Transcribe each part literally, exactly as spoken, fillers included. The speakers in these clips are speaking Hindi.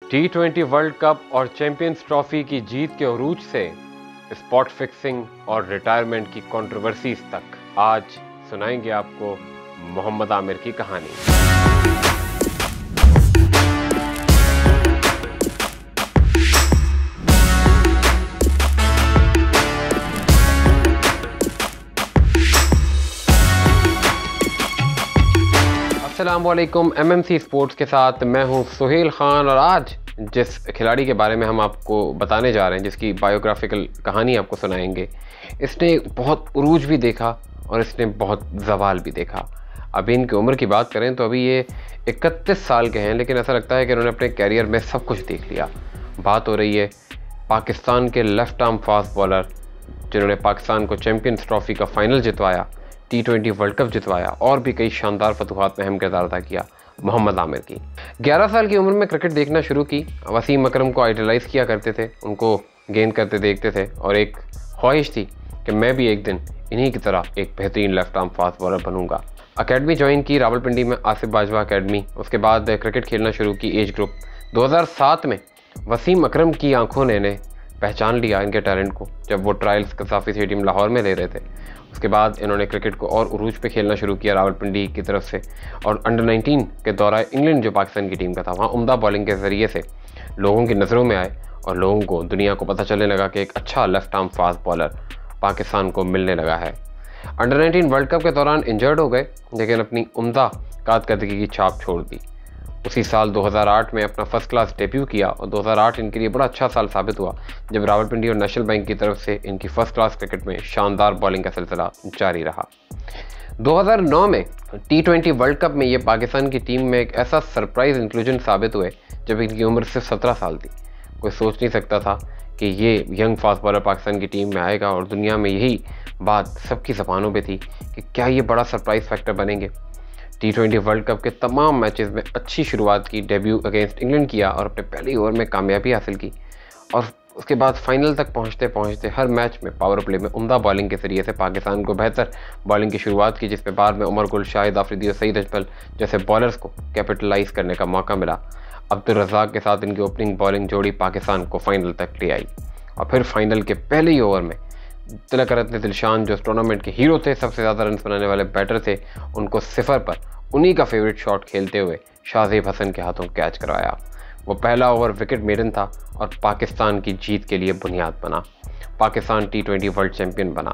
टी ट्वेंटी वर्ल्ड कप और चैंपियंस ट्रॉफी की जीत के उरूज से स्पॉट फिक्सिंग और रिटायरमेंट की कंट्रोवर्सीज तक आज सुनाएंगे आपको मोहम्मद आमिर की कहानी। अस्सलामुअलैकुम, एमएमसी स्पोर्ट्स के साथ मैं हूं सुहेल खान और आज जिस खिलाड़ी के बारे में हम आपको बताने जा रहे हैं, जिसकी बायोग्राफिकल कहानी आपको सुनाएंगे, इसने बहुत उरूज भी देखा और इसने बहुत जवाल भी देखा। अभी इनकी उम्र की बात करें तो अभी ये इकतीस साल के हैं, लेकिन ऐसा लगता है कि इन्होंने अपने कैरियर में सब कुछ देख लिया। बात हो रही है पाकिस्तान के लेफ्ट आर्म फास्ट बॉलर जिन्होंने पाकिस्तान को चैंपियंस ट्रॉफी का फाइनल जितवाया, टी ट्वेंटी वर्ल्ड कप जितवाया और भी कई शानदार फतुहात में अहम किरदार अदा किया, मोहम्मद आमिर की। ग्यारह साल की उम्र में क्रिकेट देखना शुरू की। वसीम अकरम को आइडलाइज किया करते थे, उनको गेंद करते देखते थे और एक ख्वाहिश थी कि मैं भी एक दिन इन्हीं की तरह एक बेहतरीन लेफ्ट आर्म फास्ट बॉलर बनूंगा। अकेडमी ज्वाइन की रावलपिंडी में, आसिफ बाजवा अकेडमी। उसके बाद क्रिकेट खेलना शुरू की एज ग्रुप। दो हज़ार सात में वसीम अकरम की आंखों ने इन्हें पहचान लिया, इनके टैलेंट को, जब वो ट्रायल्स कसाफी स्टेडियम लाहौर में ले रहे थे। उसके बाद इन्होंने क्रिकेट को और उरूज पे खेलना शुरू किया रावलपिंडी की तरफ से, और अंडर नाइनटीन के दौरान इंग्लैंड जो पाकिस्तान की टीम का था, वहाँ उम्दा बॉलिंग के ज़रिए से लोगों की नज़रों में आए और लोगों को, दुनिया को पता चलने लगा कि एक अच्छा left arm fast bowler Pakistan को मिलने लगा है। अंडर नाइनटीन वर्ल्ड कप के दौरान इंजर्ड हो गए, लेकिन अपनी उम्दा कारकर्दगी की छाप छोड़ दी। उसी साल दो हज़ार आठ में अपना फर्स्ट क्लास डेब्यू किया और दो हज़ार आठ इनके लिए बड़ा अच्छा साल साबित हुआ, जब रावलपिंडी और नेशनल बैंक की तरफ से इनकी फर्स्ट क्लास क्रिकेट में शानदार बॉलिंग का सिलसिला जारी रहा। दो हज़ार नौ में टी ट्वेंटी वर्ल्ड कप में ये पाकिस्तान की टीम में एक ऐसा सरप्राइज इंक्लूजन साबित हुए जब इनकी उम्र सिर्फ सत्रह साल थी। कोई सोच नहीं सकता था कि ये यंग फास्ट बॉलर पाकिस्तान की टीम में आएगा, और दुनिया में यही बात सबकी ज़बानों पे थी कि क्या ये बड़ा सरप्राइज फैक्टर बनेंगे। टी ट्वेंटी वर्ल्ड कप के तमाम मैचेस में अच्छी शुरुआत की, डेब्यू अगेंस्ट इंग्लैंड किया और अपने पहले ओवर में कामयाबी हासिल की, और उसके बाद फाइनल तक पहुंचते पहुंचते हर मैच में पावर प्ले में उम्दा बॉलिंग के जरिए से पाकिस्तान को बेहतर बॉलिंग की शुरुआत की, जिसमें बाद में उमर गुल, शाहिद आफरीदी और सईद अजमल जैसे बॉलर्स को कैपिटलाइज करने का मौका मिला। अब्दुल रज़ाक के साथ इनकी ओपनिंग बॉलिंग जोड़ी पाकिस्तान को फाइनल तक ले आई, और फिर फाइनल के पहले ही ओवर में तिलकरत्ने दिलशान, जो टूर्नामेंट के हीरो थे, सबसे ज़्यादा रन बनाने वाले बैटर थे, उनको सिफर पर उन्हीं का फेवरेट शॉट खेलते हुए शाहजेब हसन के हाथों कैच करवाया। वो पहला ओवर विकेट मेडन था और पाकिस्तान की जीत के लिए बुनियाद बना। Pakistan T twenty world champion बना।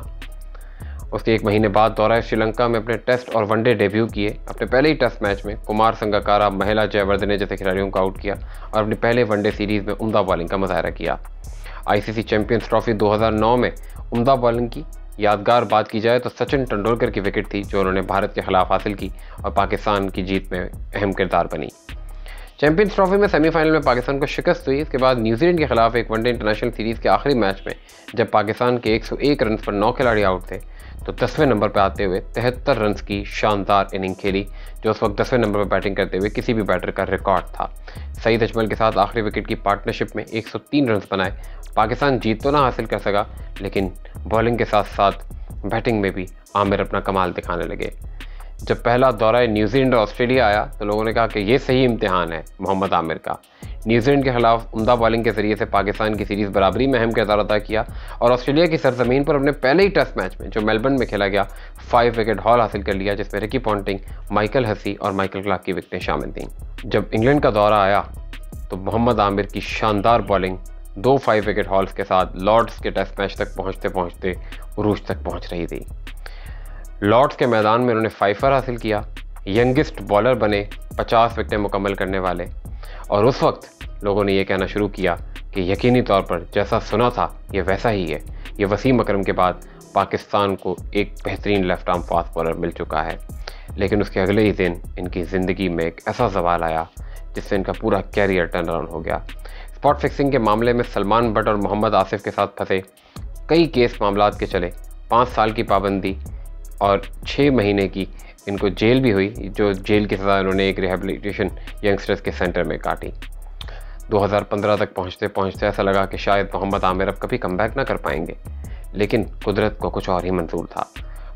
उसके एक महीने बाद दौरा श्रीलंका में अपने टेस्ट और वनडे डेब्यू किए। अपने पहले ही टेस्ट मैच में कुमार संगकारा, महिला जयवर्धने जैसे खिलाड़ियों को आउट किया और अपने पहले वनडे सीरीज़ में उम्दा बॉलिंग का मुजाहरा किया। आईसीसी चैंपियंस ट्रॉफी दो हज़ार नौ में उम्दा बॉलिंग की यादगार बात की जाए तो सचिन तेंदुलकर की विकेट थी, जो उन्होंने भारत के खिलाफ हासिल की और पाकिस्तान की जीत में अहम किरदार बनी। चैंपियंस ट्रॉफी में सेमीफाइनल में पाकिस्तान को शिकस्त हुई। इसके बाद न्यूजीलैंड के खिलाफ एक वनडे इंटरनेशनल सीरीज़ के आखिरी मैच में जब पाकिस्तान के एक सौ एक रन पर नौ खिलाड़ी आउट थे, तो दसवें नंबर पर आते हुए तिहत्तर रन की शानदार इनिंग खेली, जो उस वक्त दसवें नंबर पर बैटिंग करते हुए किसी भी बैटर का रिकॉर्ड था। सईद अजमल के साथ आखिरी विकेट की पार्टनरशिप में एक सौ तीन रन बनाए। पाकिस्तान जीत तो ना हासिल कर सका, लेकिन बॉलिंग के साथ साथ बैटिंग में भी आमिर अपना कमाल दिखाने लगे। जब पहला दौरा न्यूजीलैंड और ऑस्ट्रेलिया आया तो लोगों ने कहा कि ये सही इम्तिहान है मोहम्मद आमिर का। न्यूजीलैंड के खिलाफ उम्दा बॉलिंग के जरिए से पाकिस्तान की सीरीज़ बराबरी में अहम किरदार अदा किया, और ऑस्ट्रेलिया की सरजमीन पर अपने पहले ही टेस्ट मैच में, जो मेलबर्न में खेला गया, फाइव विकेट हॉल हासिल कर लिया, जिसमें रिकी पॉन्टिंग, माइकल हसी और माइकल क्लार्क की विकेटें शामिल थीं। जब इंग्लैंड का दौरा आया तो मोहम्मद आमिर की शानदार बॉलिंग दो फाइव विकेट हॉल्स के साथ लॉर्ड्स के टेस्ट मैच तक पहुंचते पहुंचते उरूज तक पहुंच रही थी। लॉर्ड्स के मैदान में उन्होंने फाइफर हासिल किया, यंगेस्ट बॉलर बने पचास विकेटें मुकम्मल करने वाले, और उस वक्त लोगों ने यह कहना शुरू किया कि यकीनी तौर पर जैसा सुना था ये वैसा ही है। ये वसीम अकरम के बाद पाकिस्तान को एक बेहतरीन लेफ्ट आर्म फास्ट बॉलर मिल चुका है। लेकिन उसके अगले ही दिन इनकी ज़िंदगी में एक ऐसा सवाल आया जिससे इनका पूरा कैरियर टर्न अराउंड हो गया। स्पॉट फिक्सिंग के मामले में सलमान बट और मोहम्मद आसिफ के साथ फंसे कई केस मामलात के चले। पाँच साल की पाबंदी और छः महीने की इनको जेल भी हुई, जो जेल की सज़ा इन्होंने एक रिहेबिलिटेशन यंगस्टर्स के सेंटर में काटी। दो हज़ार पंद्रह तक पहुंचते पहुंचते ऐसा लगा कि शायद मोहम्मद आमिर अब कभी कमबैक ना कर पाएंगे, लेकिन कुदरत को कुछ और ही मंजूर था।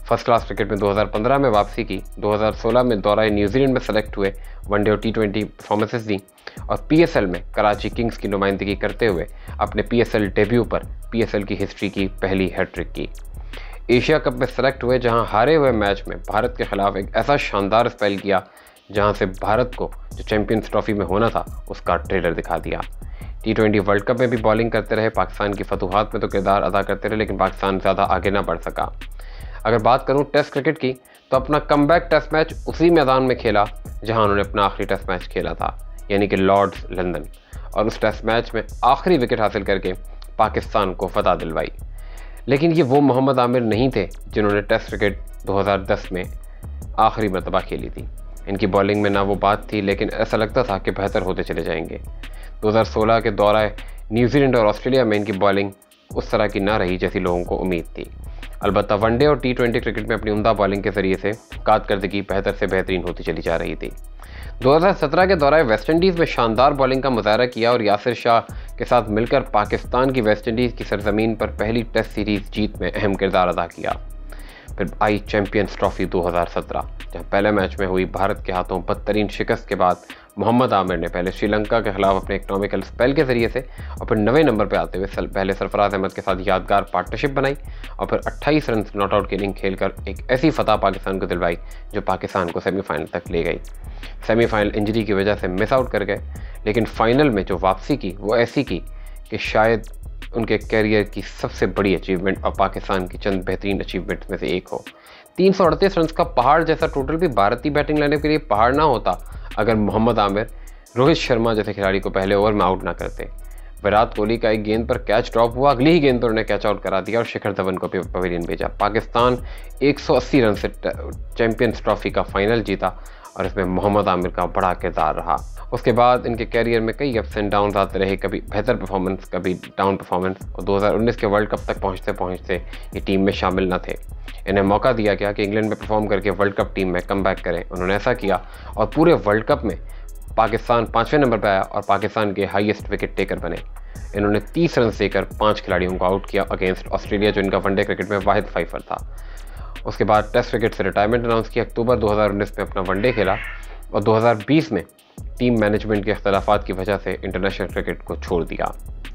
फर्स्ट क्लास क्रिकेट में दो हज़ार पंद्रह में वापसी की, दो हज़ार सोलह में दौरा न्यूजीलैंड में सेलेक्ट हुए, वनडे और टी ट्वेंटी परफॉर्मेंसेस दी और पीएसएल में कराची किंग्स की नुमाइंदगी करते हुए अपने पीएसएल डेब्यू पर पीएसएल की हिस्ट्री की पहली हैट्रिक की। एशिया कप में सेलेक्ट हुए, जहां हारे हुए मैच में भारत के खिलाफ एक ऐसा शानदार स्पेल किया जहां से भारत को जो चैंपियंस ट्रॉफी में होना था उसका ट्रेलर दिखा दिया। टी ट्वेंटी वर्ल्ड कप में भी बॉलिंग करते रहे, पाकिस्तान की फतूहात में तो किरदार अदा करते रहे, लेकिन पाकिस्तान ज़्यादा आगे ना बढ़ सका। अगर बात करूं टेस्ट क्रिकेट की, तो अपना कमबैक टेस्ट मैच उसी मैदान में खेला जहां उन्होंने अपना आखिरी टेस्ट मैच खेला था, यानी कि लॉर्ड्स लंदन, और उस टेस्ट मैच में आखिरी विकेट हासिल करके पाकिस्तान को फतह दिलवाई। लेकिन ये वो मोहम्मद आमिर नहीं थे जिन्होंने टेस्ट क्रिकेट दो हज़ार दस में आखिरी मरतबा खेली थी। इनकी बॉलिंग में ना वो बात थी, लेकिन ऐसा लगता था कि बेहतर होते चले जाएंगे। दो हज़ार सोलह के दौरान न्यूजीलैंड और ऑस्ट्रेलिया में इनकी बॉलिंग उस तरह की ना रही जैसी लोगों को उम्मीद थी। अलबत्ता वनडे और टी ट्वेंटी क्रिकेट में अपनी उम्दा बॉलिंग के जरिए से कारकर्दगी बेहतर से बेहतरीन होती चली जा रही थी। दो हज़ार सत्रह के दौरान वेस्टइंडीज़ में शानदार बॉलिंग का मुजाहरा किया और यासिर शाह के साथ मिलकर पाकिस्तान की वेस्टइंडीज़ की सरजमीन पर पहली टेस्ट सीरीज़ जीत में अहम किरदार अदा किया। फिर आई चैंपियंस ट्रॉफी दो हज़ार सत्रह, जहाँ पहले मैच में हुई भारत के हाथों बदतरीन शिकस्त के बाद मोहम्मद आमिर ने पहले श्रीलंका के खिलाफ अपने इकनॉमिकल स्पेल के जरिए से और फिर नवे नंबर पर आते हुए पहले सरफराज अहमद के साथ यादगार पार्टनरशिप बनाई और फिर अट्ठाईस रन नॉट आउट की इनिंग खेलकर एक ऐसी फतह पाकिस्तान को दिलवाई जो पाकिस्तान को सेमीफाइनल तक ले गई। सेमीफाइनल इंजरी की वजह से मिस आउट कर गए, लेकिन फाइनल में जो वापसी की वो ऐसी की कि शायद उनके कैरियर की सबसे बड़ी अचीवमेंट और पाकिस्तान की चंद बेहतरीन अचीवमेंट में से एक हो। तीन सौ अड़तीस रन का पहाड़ जैसा टोटल भी भारतीय बैटिंग लाइनअप के लिए पहाड़ ना होता अगर मोहम्मद आमिर रोहित शर्मा जैसे खिलाड़ी को पहले ओवर में आउट ना करते। विराट कोहली का एक गेंद पर कैच ड्रॉप हुआ, अगली ही गेंद पर उन्हें कैच आउट करा दिया और शिखर धवन को पवेलियन भेजा। पाकिस्तान एक सौ अस्सी रन से चैंपियंस ट्रॉफी का फाइनल जीता और इसमें मोहम्मद आमिर का बड़ा किरदार रहा। उसके बाद इनके कैरियर में कई अप्स एंड डाउन आते रहे, कभी बेहतर परफॉर्मेंस, कभी डाउन परफॉर्मेंस, और दो हज़ार उन्नीस के वर्ल्ड कप तक पहुंचते पहुंचते ये टीम में शामिल न थे। इन्हें मौका दिया गया कि इंग्लैंड में परफॉर्म करके वर्ल्ड कप टीम में कमबैक करें। उन्होंने ऐसा किया और पूरे वर्ल्ड कप में पाकिस्तान पाँचवें नंबर पर आया और पाकिस्तान के हाईएस्ट विकेट टेकर बने। इन्होंने तीस रन देकर पाँच खिलाड़ियों को आउट किया अगेंस्ट ऑस्ट्रेलिया, जो इनका वनडे क्रिकेट में वाहिद फाइफर था। उसके बाद टेस्ट क्रिकेट से रिटायरमेंट अनाउंस किया। अक्टूबर दो हज़ार उन्नीस में अपना वनडे खेला और दो हज़ार बीस में टीम मैनेजमेंट के अख्तलाफात की वजह से इंटरनेशनल क्रिकेट को छोड़ दिया।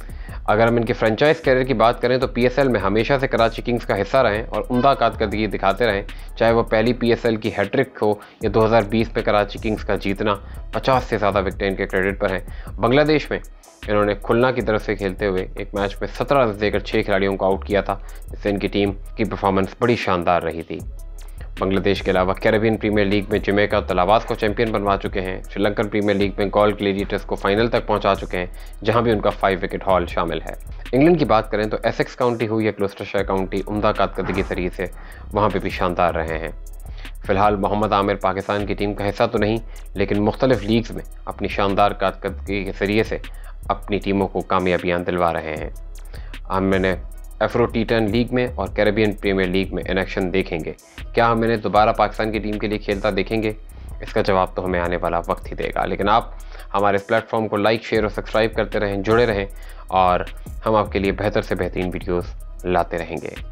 अगर हम इनके फ्रेंचाइज कैरियर की बात करें तो पीएसएल में हमेशा से कराची किंग्स का हिस्सा रहे और उम्दा कारकर्दगी दिखाते रहें, चाहे वो पहली पीएसएल की हैट्रिक हो या दो हज़ार बीस में कराची किंग्स का जीतना। पचास से ज़्यादा विकेट इनके क्रेडिट पर हैं। बांग्लादेश में इन्होंने खुलना की तरफ से खेलते हुए एक मैच में सत्रह रन देकर छः खिलाड़ियों को आउट किया था, जिससे इनकी टीम की परफॉर्मेंस बड़ी शानदार रही थी। बांग्लादेश के अलावा कैरेबियन प्रीमियर लीग में जमैका और तलावास को चैंपियन बनवा चुके हैं। श्रीलंकन प्रीमियर लीग में गोल ग्लेडिएटर्स को फाइनल तक पहुंचा चुके हैं, जहां भी उनका फाइव विकेट हॉल शामिल है। इंग्लैंड की बात करें तो एसेक्स काउंटी हो या ग्लोस्टरशायर काउंटी, उम्दा कारकर्दगी के जरिए से वहां पे भी शानदार रहे हैं। फिलहाल मोहम्मद आमिर पाकिस्तान की टीम का हिस्सा तो नहीं, लेकिन मुख्तलिफ लीग्स में अपनी शानदार कारकर्दगी के जरिए से अपनी टीमों को कामयाबियाँ दिलवा रहे हैं। हम मैंने एफ्रो टी टेन लीग में और कैरेबियन प्रीमियर लीग में इन एक्शन देखेंगे। क्या हम इन्हें दोबारा पाकिस्तान की टीम के लिए खेलता देखेंगे? इसका जवाब तो हमें आने वाला वक्त ही देगा। लेकिन आप हमारे इस प्लेटफॉर्म को लाइक, शेयर और सब्सक्राइब करते रहें, जुड़े रहें और हम आपके लिए बेहतर से बेहतरीन वीडियोस लाते रहेंगे।